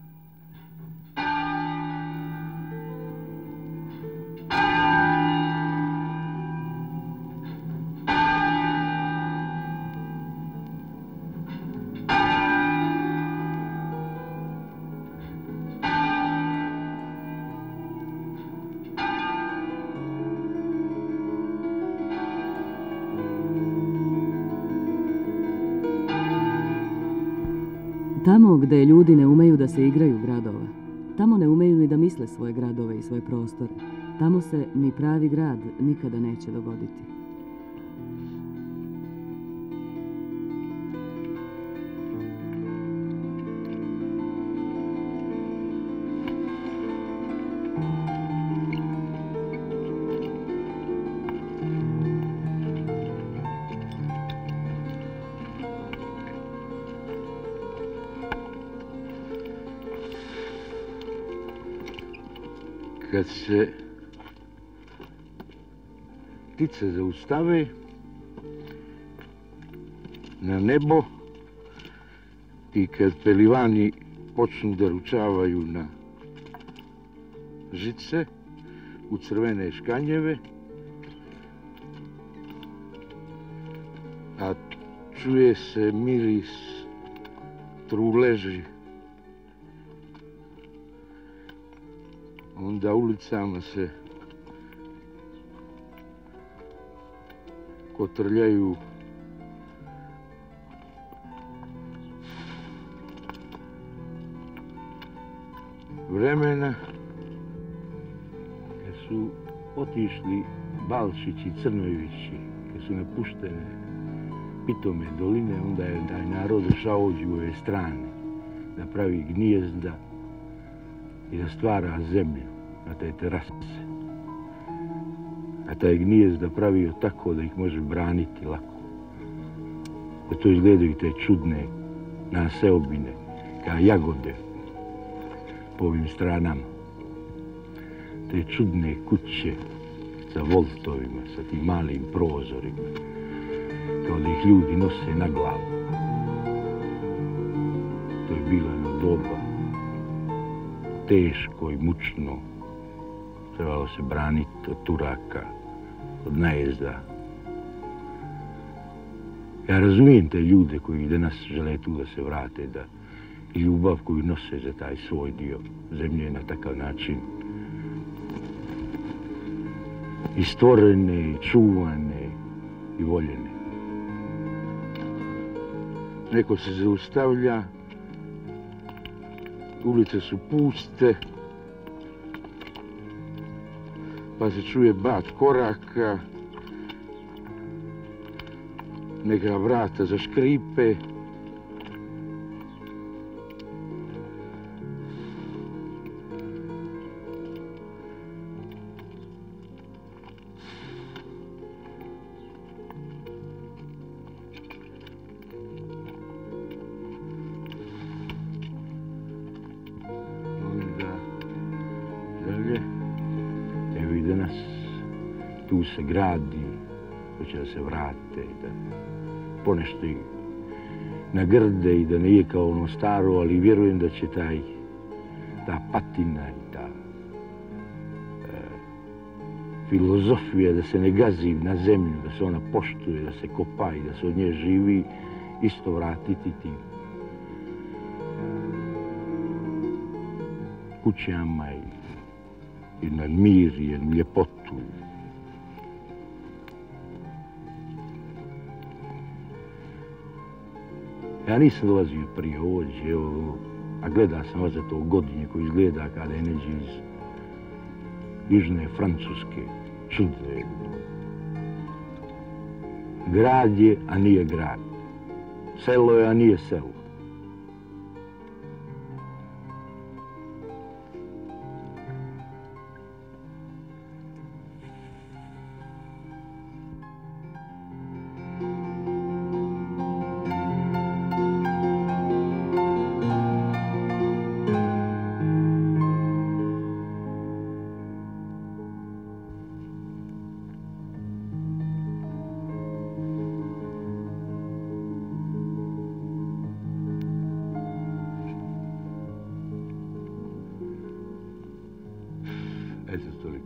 Tamo gdje ljudi ne umeju da se igraju gradova, tamo ne umeju ni da misle svoje gradove i svoje prostore, tamo se ni pravi grad nikada neće dogoditi. Kad se ptice zaustave na nebo i kad pelivani počnu da ručavaju na žice u crvene škanjeve, a čuje se miris truleži, onda ulicama se kotrljaju vremena kad su otišli Balšić i Crnojevići, kad su napuštene pitome doline, onda je taj narod došao ovdje u ove strane da pravi gnijezda i da stvara zemlju na te terase. A taj gnijezda pravio tako da ih može braniti lako. Da to izgledaju te čudne naseobine, kao jagode po ovim stranama. Te čudne kuće sa voltovima, sa tim malim prozorima, kao da ih ljudi nose na glavu. To je bilo jedno doba teško i mučno. Trebalo se braniti od Turaka, od najezda. Ja razumijem te ljude koji danas žele tu da se vrate, da i ljubav koju nose za taj svoj dio zemlje na takav način i stvorene, i čuvane, i voljene. Neko se zaustavlja, ulice su puste, pa se čuje bat koraka, neka vrata zaškripe. Tu se gradi, hoće da se vrate, da ponešto nagrde i da nije kao ono staro, ali vjerujem da će ta patina i ta filozofija da se ne gazi na zemlju, da se ona poštuje, da se kopa i da se od nje živi, isto vratiti tim kućama i na mir i na ljepotu. Ja nisam dolazio prije ovdje, a gleda sam vas za to Godine koji izgleda kada je neđe iz južne Francuske, čudne. Grad je, a nije grad. Selo je, a nije selo. Eto toliko.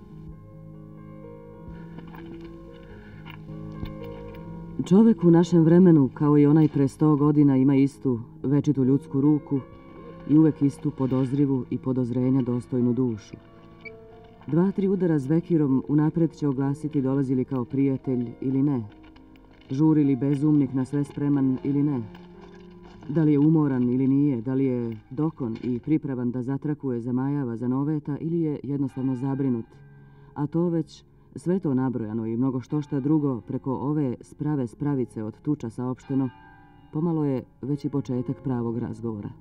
Čovek u našem vremenu, kao i onaj pre 100 godina, ima istu večitu ljudsku ruku i uvek istu podozrivu i podozrenja dostojnu dušu. 2-3 udara zvekirom unapred će oglasiti dolazili kao prijatelj ili ne. Žurili bezumnik na sve spreman ili ne. Da li je umoran ili nije, da li je dokon i pripravan da zatrakuje, zamajava, zanoveta ili je jednostavno zabrinut. A to već sve to nabrojano i mnogo štošta drugo preko ove sprave spravice od tuča saopšteno, pomalo je već i početak pravog razgovora.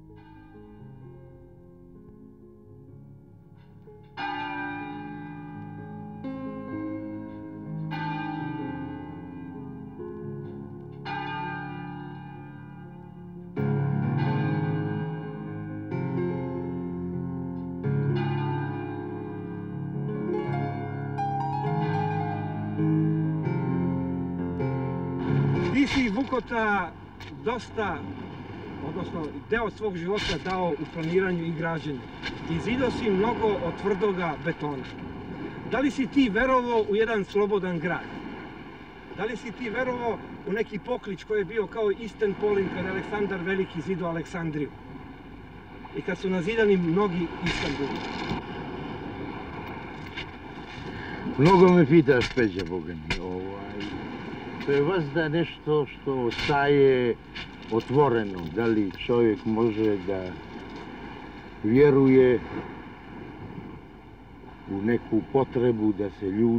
Ti si, Vukota, dosta, odnosno deo svog života dao u planiranju i građenju. Izidao si mnogo od tvrdoga betona. Da li si ti verovao u jedan slobodan grad? Da li si ti verovao u neki poklič koji je bio kao Istanpolin kada je Aleksandar Veliki zidao Aleksandriju? I kad su nazidani mnogi Istanbuli? Mnogo me pitaš, Peđa, Boga mi. To je vazda nešto što ostaje otvoreno. Da li čovjek može da vjeruje u neku potrebu da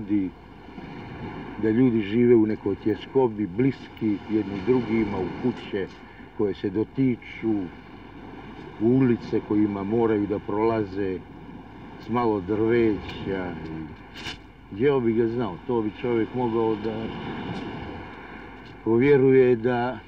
ljudi žive u nekoj tjeskobi, bliski jedni drugima, u kuće koje se dotiču, u ulice kojima moraju da prolaze s malo drveća. Gdje bi ga znao? To bi čovjek mogao da povjeruje da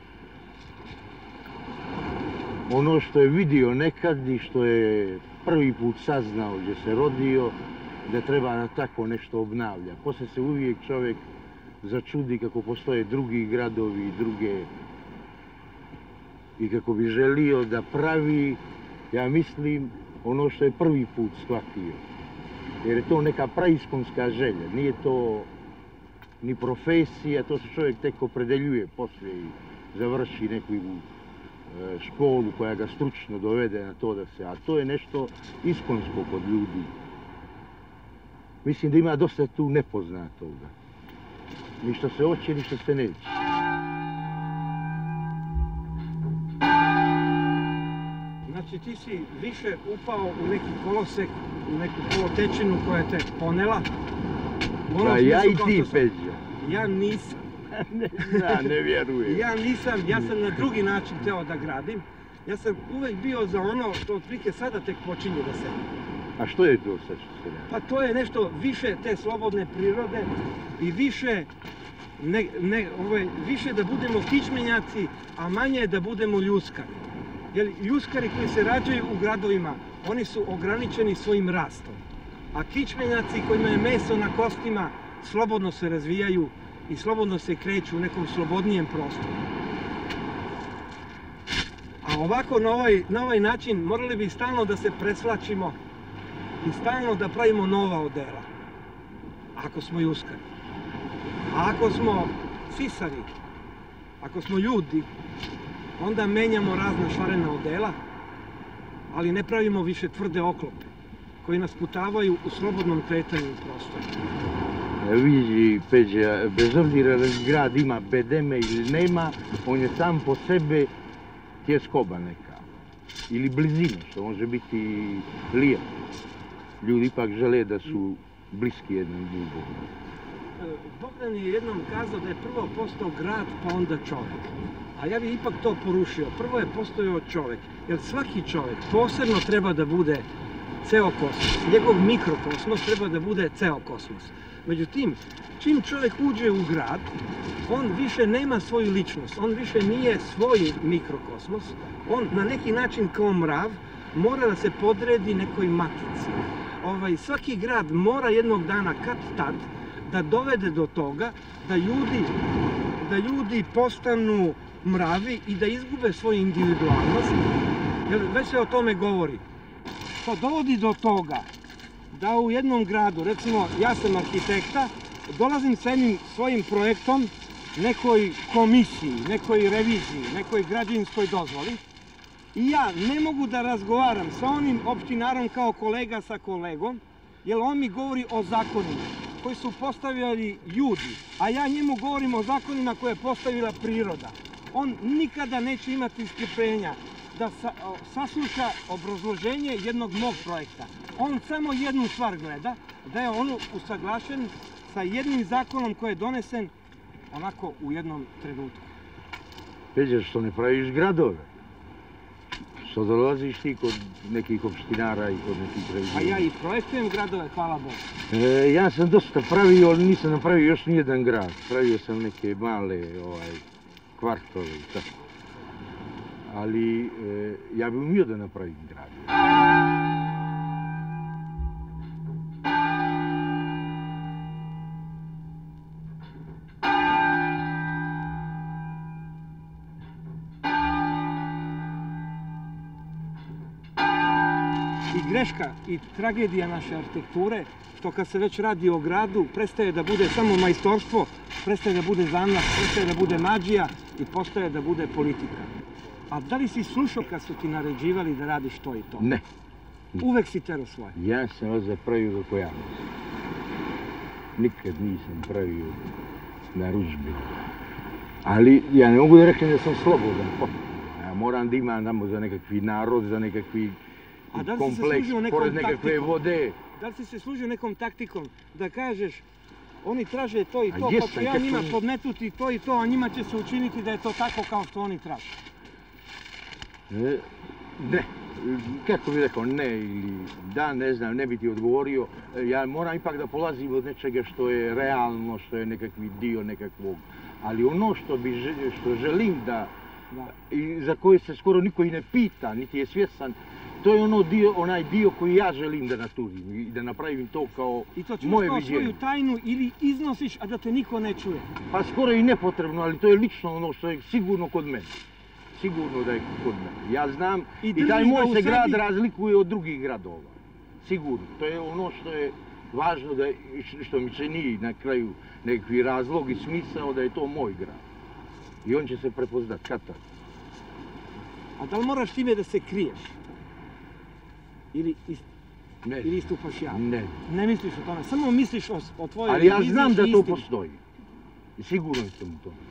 ono što je vidio nekad i što je prvi put saznao gdje se rodio, da treba na tako nešto obnavlja. Poslije se uvijek čovjek začudi kako postoje drugi gradovi i druge i kako bi želio da pravi, ja mislim, ono što je prvi put shvatio. Jer je to neka praiskonska želja, nije to ni profesija, to se čovjek tek opredeljuje poslije i završi neku školu koja ga stručno dovede na to da se... A to je nešto iskonsko kod ljudi. Mislim da ima dosta tu nepoznatoga. Ni što se hoće, ni što se neće. Znači ti si više upao u neki kolosek, u neku kolotečinu koja te ponela. Pa ja i ti, Peđa. Ja nisam. Ne vjerujem. Ja sam na drugi način hteo da gradim. Ja sam uvek bio za ono što otprilike sada tek počinje da se... A što je to sad što se radi? Pa to je nešto više te slobodne prirode i više da budemo kičmenjaci, a manje da budemo ljuskari. Jer ljuskari koji se rađaju u gradovima, oni su ograničeni svojim rastom. A kičmenjaci kojima je meso na kostima slobodno se razvijaju i slobodno se kreću u nekom slobodnijem prostoru. A ovako, na ovaj način, morali bi stalno da se presvlačimo i stalno da pravimo nova odela. Ako smo juskari. A ako smo sisari, ako smo ljudi, onda menjamo razna šarena odela, ali ne pravimo više tvrde oklope koji nas putavaju u slobodnom kretanju u prostoru. Vidi, Peđa, bez obzira da grad ima bedeme ili nema, on je sam po sebe tjeskoba neka. Ili blizina, što može biti lijepo. Ljudi ipak žele da su bliski jednom drugom. Bogdan je jednom kazao da je prvo postao grad, pa onda čovjek. A ja bih ipak to porušio. Prvo je postojao čovjek, jer svaki čovjek posebno treba da bude ceo kosmos. Njegov mikrokosmos treba da bude ceo kosmos. Međutim, čim čovjek uđe u grad, on više nema svoju ličnost, on više nije svoj mikrokosmos, on na neki način kao mrav mora da se podredi nekoj matici. Svaki grad mora jednog dana kad tad da dovede do toga da ljudi postanu mravi i da izgube svoju individualnost, jer već se o tome govori. To dovodi do toga da u jednom gradu, recimo ja sam arhitekta, dolazim sa jednim svojim projektom nekoj komisiji, nekoj reviziji, nekoj građevinskoj dozvoli i ja ne mogu da razgovaram sa onim opštinarom kao kolega sa kolegom, jer on mi govori o zakonima koji su postavljali ljudi, a ja njemu govorim o zakonima koje je postavila priroda. On nikada neće imati strpljenja da sasluša obrazloženje jednog mog projekta. On samo jednu stvar gleda, da je on usaglašen sa jednim zakonom koji je donesen onako u jednom trenutku. Peđa, što ne praviš gradove? Što dolaziš ti kod nekih opštinara i kod nekih revizija? A ja i projektujem gradove, hvala Bogu. Ja sam dosta pravio, ali nisam napravio još nijedan grad. Pravio sam neke male kvartove i tako. Ali ja bih umio da napravim grad. I greška i tragedija naše arhitekture, što kad se već radi o gradu, prestaje da bude samo majstorstvo, prestaje da bude zanat, prestaje da bude mađija i postaje da bude politika. A da li si slušao kad su ti naređivali da radiš to i to? Ne. Uvek si tero svoje. Ja sam ovdje pravio kako ja mislim. Nikad nisam pravio narudžbe. Ali ja ne mogu da reknem da sam slobodan. Ja moram da imam tamo za nekakvi narod, za nekakvi kompleks, pored nekakve vode. Da li si se služio nekom taktikom da kažeš oni traže to i to, pa ću ja njima podmetnuti to i to, a njima će se učiniti da je to tako kao što oni traže? Ne, kako bih rekao, ne ili da, ne znam, ne bi ti odgovorio. Ja moram ipak da polazim od nečega što je realno, što je nekakvi dio nekakvog. Ali ono što želim da, i za koje se skoro niko i ne pita, niti je svjestan, to je onaj dio koji ja želim da naturim i da napravim to kao moje viđenje. I to čuš kao svoju tajnu ili iznosiš, a da te niko ne čuje? Pa skoro i nepotrebno, ali to je lično ono što je sigurno kod mene. Sigurno da je kod mene. Ja znam i taj moj se grad razlikuje od drugih gradova. Sigurno. To je ono što je važno, što mi se nije na kraju nekakvi razlog i smisao da je to moj grad. I on će se prepoznat kad tako. A da li moraš time da se kriješ? Ili istupaš javno? Ne. Ne misliš o tome, samo misliš o tvojoj ali ja znam da to postoji. I siguran sam u tome.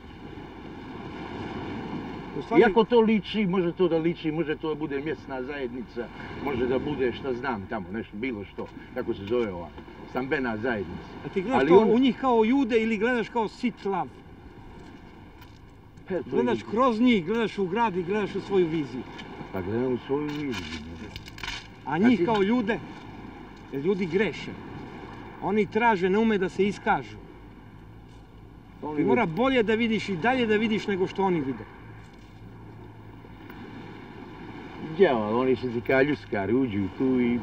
Iako to liči, može to da liči, može to da bude mjesna zajednica, može da bude šta znam tamo, nešto, bilo što, kako se zove ova, stambena zajednica. A ti gledaš to u njih kao jude ili gledaš kao sit lav? Gledaš kroz njih, gledaš u grad i gledaš u svoju viziju. Pa gledam u svoju viziju. A njih kao ljude, jer ljudi greše. Oni traže, ne ume da se iskažu. Ti mora bolje da vidiš i dalje da vidiš nego što oni vide. Ja, oni su ti kao ljuskari, uđu tu i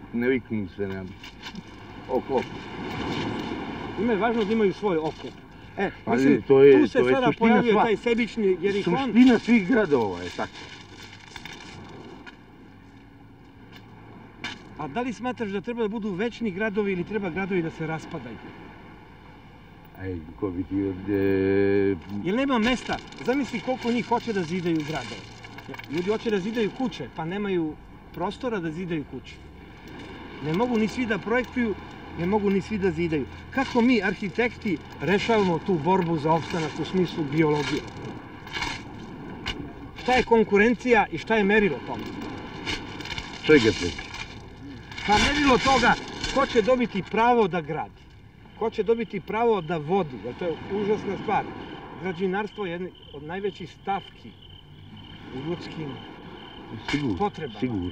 naviknu se na oklop. Ima je važno da imaju svoj oklop. Mislim, tu se sada pojavio taj sebični Jerihon. Suština svih gradova je tako. A da li smatraš da treba da budu večni gradovi ili treba gradovi da se raspadaju? Ko bi ti Jer nema mesta. Zamisli koliko njih hoće da zidaju gradove. Ljudi hoće da zidaju kuće, pa nemaju prostora da zidaju kuće. Ne mogu ni svi da projektuju, ne mogu ni svi da zidaju. Kako mi, arhitekti, rešavamo tu borbu za opstanak u smislu biologije? Šta je konkurencija i šta je merilo toga? Čega teći? Pa merilo toga ko će dobiti pravo da gradi, ko će dobiti pravo da vodi, jer to je užasna stvar. Građevinarstvo je jedna od najvećih stavki u ljudskim potrebama. Sigurno.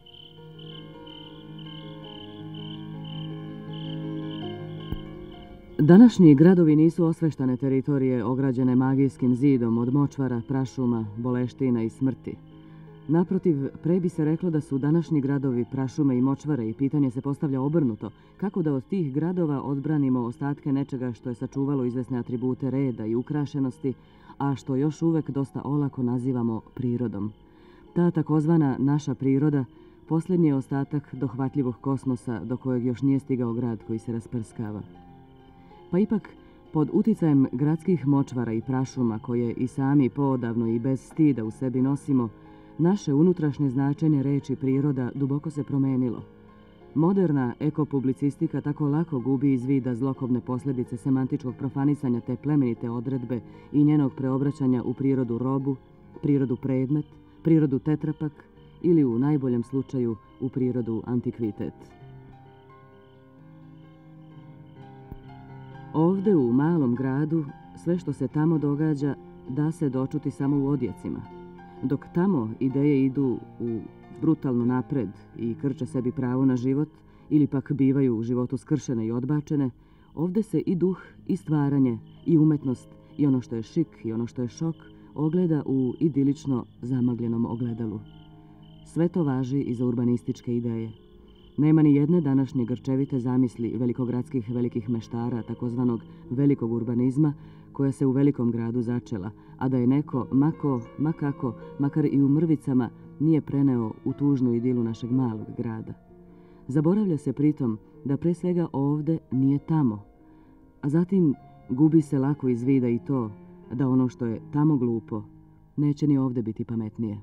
Današnji gradovi nisu osveštane teritorije ograđene magijskim zidom od močvara, prašuma, boleština i smrti. Naprotiv, pre bi se reklo da su današnji gradovi prašume i močvare i pitanje se postavlja obrnuto. Kako da od tih gradova odbranimo ostatke nečega što je sačuvalo izvesne atribute reda i ukrašenosti, a što još uvek dosta olako nazivamo prirodom. Ta takozvana naša priroda posljednji je ostatak dohvatljivog kosmosa do kojeg još nije stigao grad koji se rasprskava. Pa ipak, pod uticajem gradskih močvara i prašuma koje i sami poodavno i bez stida u sebi nosimo, naše unutrašnje značenje reči priroda duboko se promenilo. Moderna ekopublicistika tako lako gubi iz vida zlokobne posljedice semantičkog profanisanja te plemenite odredbe i njenog preobraćanja u prirodu robu, prirodu predmet, prirodu tetrapak ili u najboljem slučaju u prirodu antikvitet. Ovde u malom gradu sve što se tamo događa da se dočuti samo u odjecima. Dok tamo ideje idu u brutalno napred i krče sebi pravo na život ili pak bivaju u životu skršene i odbačene, ovde se i duh i stvaranje i umetnost i ono što je šik i ono što je šok ogleda u idilično zamagljenom ogledalu. Sve to važi i za urbanističke ideje. Nema ni jedne današnje grčevite zamisli velikogradskih velikih meštara, takozvanog velikog urbanizma, koja se u velikom gradu začela, a da je neko, makako, makar i u mrvicama, nije preneo u tužnu idilu našeg malog grada. Zaboravlja se pritom da pre svega ovde nije tamo, a zatim gubi se lako iz vida i to da ono što je tamo glupo neće ni ovde biti pametnije.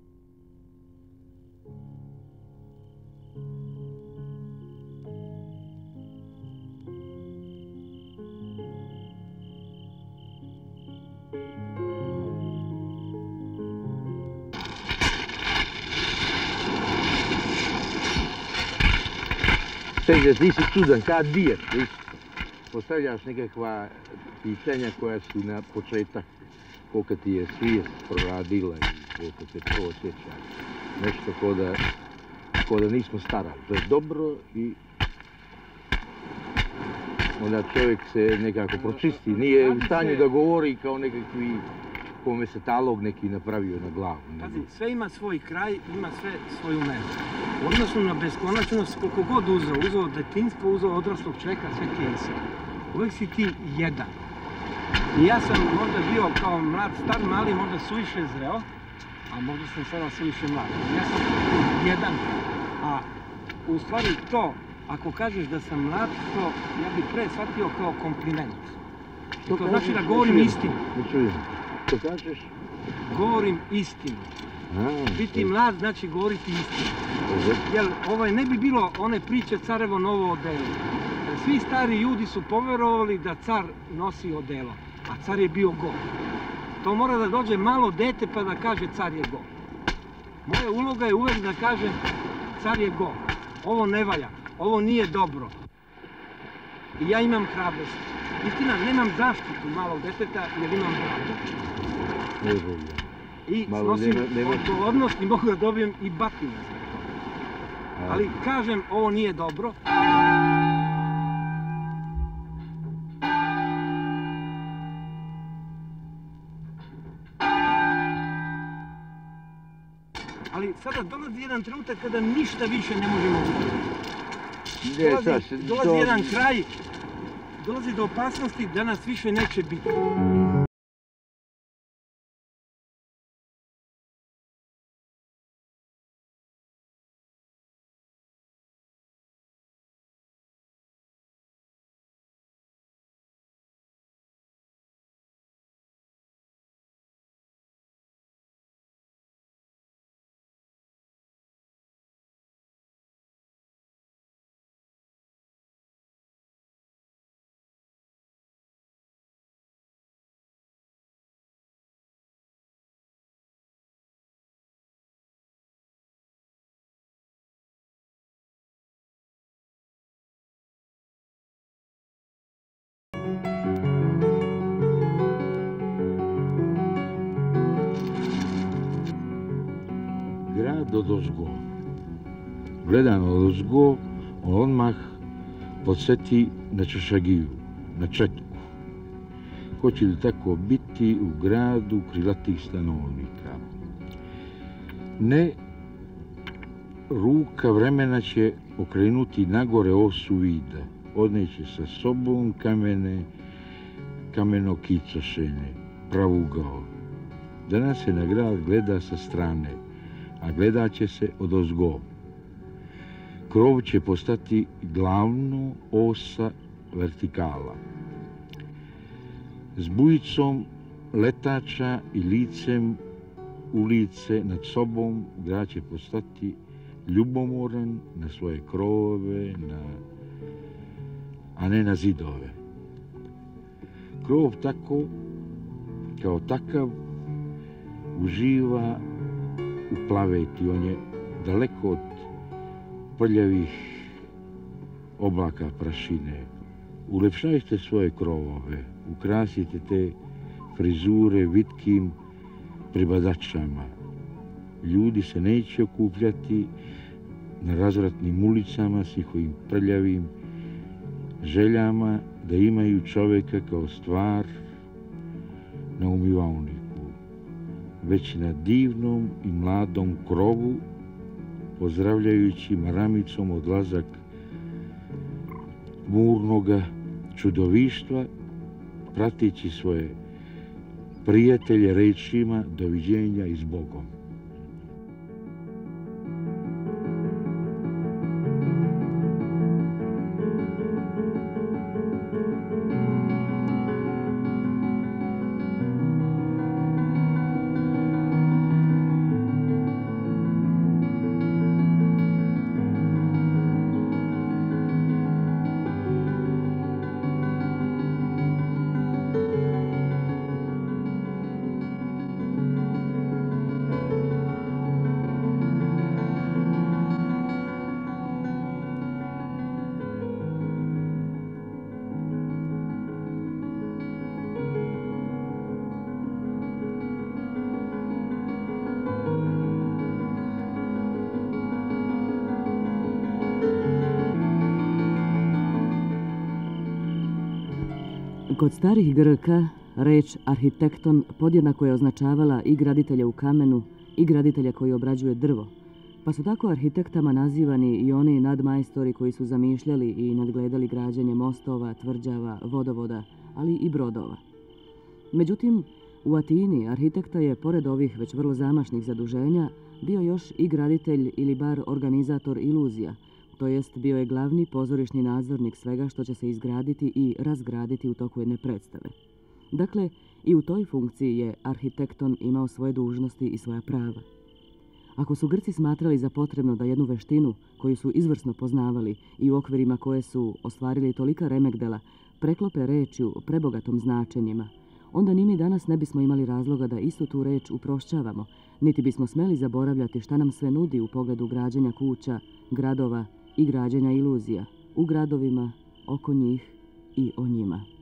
Seđa, ti si čudan, kao dijak, postavljaš nekakva pitanja koja su na početak, koliko ti je svijest proradila i koliko te to osjeća. Nešto ko da nismo starali. To je dobro i onda čovjek se nekako pročisti. Nije u stanju da govori kao nekakvi kome se talog neki napravio na glavu. Pazi, sve ima svoj kraj, ima sve svoju meru. U odnosu na beskonačnost, koliko god uzeo detinjstvo, uzeo odraslog čovjeka, sve ti je isto. Uvijek si ti jedan. I ja sam možda bio kao mlad, star, mali, možda suviše zreo, a možda sam sada suviše mlad. Ja sam jedan, a u stvari to, ako kažeš da sam mlad, to ja bih pre shvatio kao kompliment. To znači da govorim istinu. Ne čujem. Što kažeš? Govorim istinu. Biti mlad znači govoriti istinu. Jer ne bi bilo one priče carevo novo odelo. Svi stari ljudi su poverovali da car nosi odelo, a car je bio go. To mora da dođe malo dete pa da kaže car je go. Moja uloga je uvek da kažem car je go. Ovo ne valja, ovo nije dobro. I ja imam hrabrost. Istina, nemam zaštitu malog deteta jer imam bradu. I snosim odgovornost i mogu da dobijem i batine za to. Ali kažem, ovo nije dobro. Ali sada dolazi jedan trenutak kada ništa više ne možemo govoriti. Dolazi jedan kraj dolazi do opasnosti da nas više neće biti. Grad odozgo. Gledan odozgo, on odmah podsjeti na Čašagiju, na Četku. Ko će li tako biti u gradu krilatih stanovnika? Ne, ruka vremena će okrenuti nagore osu vida, odneće sa sobom kameno kicošenje, pravugao. Danas se na grad gleda sa strane, a gledat će se odozgo. Krov će postati glavno osa vertikala. S bujicom letača i licem ulice nad sobom grad će postati ljubomoran na svoje krovove, a ne na zidove. Krov tako, kao takav, uživa u plaveti. On je daleko od prljavih oblaka prašine. Ulepšajte svoje krovove, ukrasite te frizure vitkim pribadačama. Ljudi se neće okupljati na razvratnim ulicama s njihovim prljavim željama da imaju čovjeka kao stvar na umivaoniku, već na divnom i mladom krovu, pozdravljajući maramicom odlazak murnoga čudovištva, pratići svoje prijatelje rečima doviđenja i s Bogom. Kod starih Grka reč arhitekton podjednako je označavala i graditelja u kamenu i graditelja koji obrađuje drvo, pa su tako arhitektama nazivani i oni nadmajstori koji su zamišljali i nadgledali građenje mostova, tvrđava, vodovoda, ali i brodova. Međutim, u Atini arhitekta je, pored ovih već vrlo zamašnih zaduženja, bio još i graditelj ili bar organizator iluzija, to jest bio je glavni pozorišni nadzornik svega što će se izgraditi i razgraditi u toku jedne predstave. Dakle, i u toj funkciji je arhitekton imao svoje dužnosti i svoja prava. Ako su Grci smatrali za potrebno da jednu veštinu, koju su izvrsno poznavali i u okvirima koje su ostvarili tolika remekdela, preklope rečju prebogatom značenjima, onda ni mi danas ne bismo imali razloga da istu tu reč uprošćavamo, niti bismo smeli zaboravljati šta nam sve nudi u pogledu građenja kuća, gradova i građenja iluzija, u gradovima, oko njih i o njima.